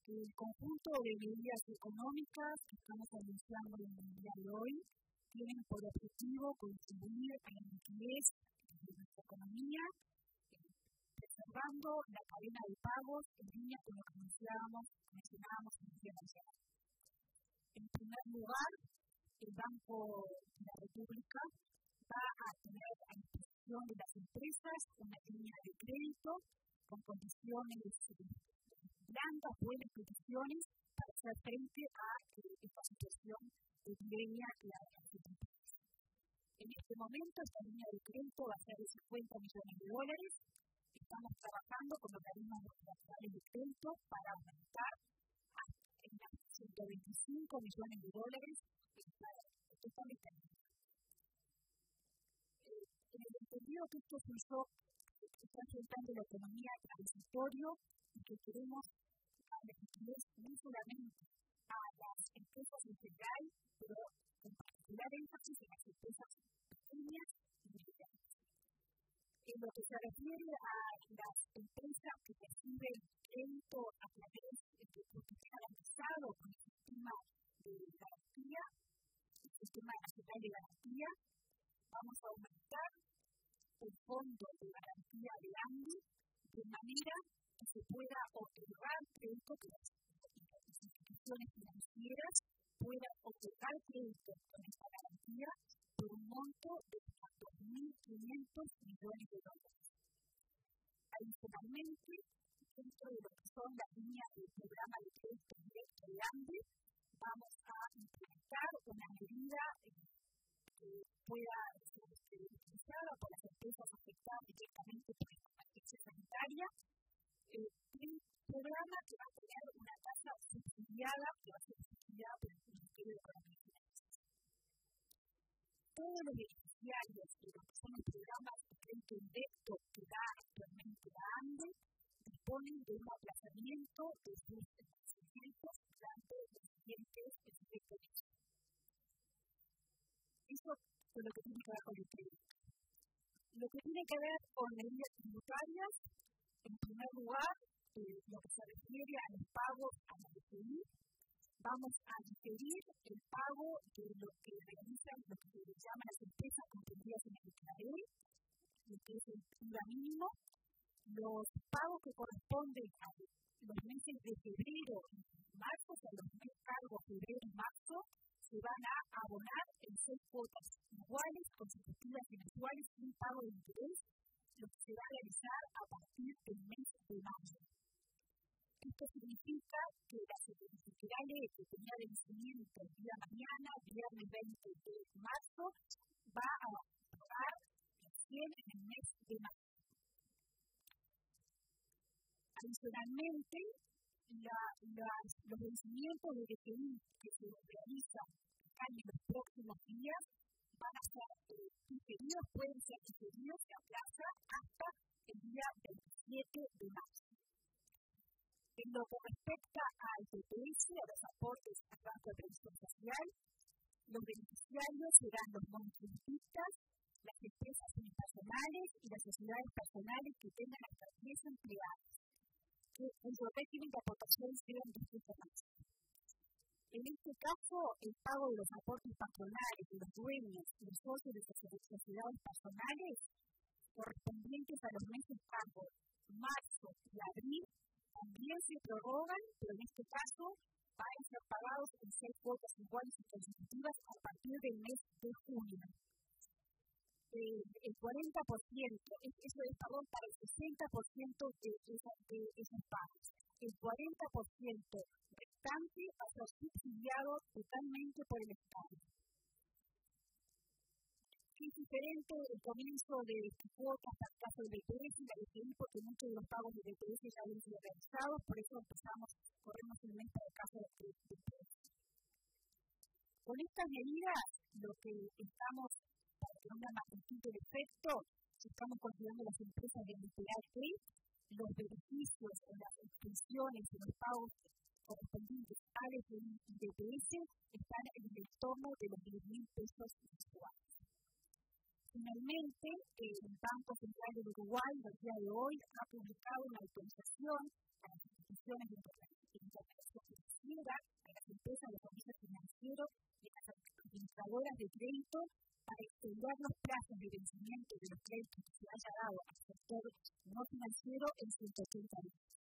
El conjunto de medidas económicas que estamos anunciando en el día de hoy tienen por objetivo contribuir a la liquidez de nuestra economía, preservando la cadena de pagos en línea con lo que mencionábamos en el día de ayer. En primer lugar, el Banco de la República va a tener a disposición de las empresas una línea de crédito con condiciones blandas, buenas condiciones para hacer frente a esta situación de epidemia que hay en nuestro país. En este momento, esta línea de crédito va a ser de $50 millones. Estamos trabajando con organismos multilaterales de crédito para aumentar a $125 millones totalmente. En el entendido que esto es un shock que está afectando la economía transitorio y que queremos darle liquidez no solamente a las empresas en general, pero con particular énfasis en las empresas pequeñas y medianas. En lo que se refiere a las empresas que reciben crédito a través de productos garantizados con el sistema de garantía, el sistema nacional de garantía, vamos a aumentar el fondo de garantía de ANDE de manera que se pueda otorgar crédito, que las instituciones financieras puedan otorgar crédito con esta garantía por un monto de $2.500 millones. Adicionalmente, dentro de lo que son las líneas del programa de crédito directo de ANDE, vamos a implementar una medida que pueda ser utilizada por las empresas afectadas directamente por esta emergencia sanitaria. Un programa que va a tener una tasa subsidiada, que va a ser subsidiada por el Ministerio de Economía y Finanzas. Todos los beneficiarios de lo que son los programas de crédito directo que da actualmente la ANDE disponen de un aplazamiento de sus vencimientos durante los siguientes meses. Eso es lo que tiene que ver con el crédito. Lo que tiene que ver con medidas tributarias, en primer lugar, lo que se refiere a los pagos a la DGI, vamos a diferir el pago de lo que realizan lo que se llama las empresas comprendidas en el ICAE, lo que es el IVA mínimo. Los pagos que corresponden a los meses de febrero y marzo, o sea, los meses cargos febrero y marzo, se van a abonar en 6 cuotas iguales, consecutivas y mensuales, sin pago de interés, lo que se va a realizar a partir del mes de mayo. Esto significa que la Secretaría Ley que tenía vencimiento el día mañana, viernes 20 de marzo, va a pagar recién en el mes de mayo. Adicionalmente, los vencimientos de DGI que se realizan en los próximos días van a ser diferidos, pueden ser diferidos, se aplaza hasta el día 27 de marzo. En lo que respecta al TPS, a los aportes al Banco de Previsión Social, los beneficiarios serán los monotributistas, las empresas unipersonales y las sociedades personales que tengan hasta 10 empleados, cuyo régimen de aportación sea en distinto máximo. En este caso, el pago de los aportes patronales de los dueños y los socios de sociedades personales correspondientes a los meses pagos marzo y abril también se prorrogan, pero en este caso van a ser pagados en 6 cuotas iguales y consecutivas a partir del mes de junio. El 40%, eso es pagón para el 60% de esos pagos. El 40% restante va a ser subsidiado totalmente por el Estado. Es diferente el comienzo de cuotas para el caso del BPS y la DGI, porque muchos de los pagos del BPS ya habían sido realizados, por eso corremos el mes para el caso del BPS. Con estas medidas, lo que estamos, para que no haya magnitud del efecto, estamos considerando las empresas de LPAT, los beneficios o las extensiones y los pagos correspondientes a DGI y BPS están en el entorno de los $10.000 mensuales. Finalmente, el Banco Central del Uruguay, el día de hoy, ha publicado una autorización a las instituciones internacionales aseguradoras de crédito para extender los plazos de vencimiento de los créditos que se haya dado al sector no financiero en 180 días.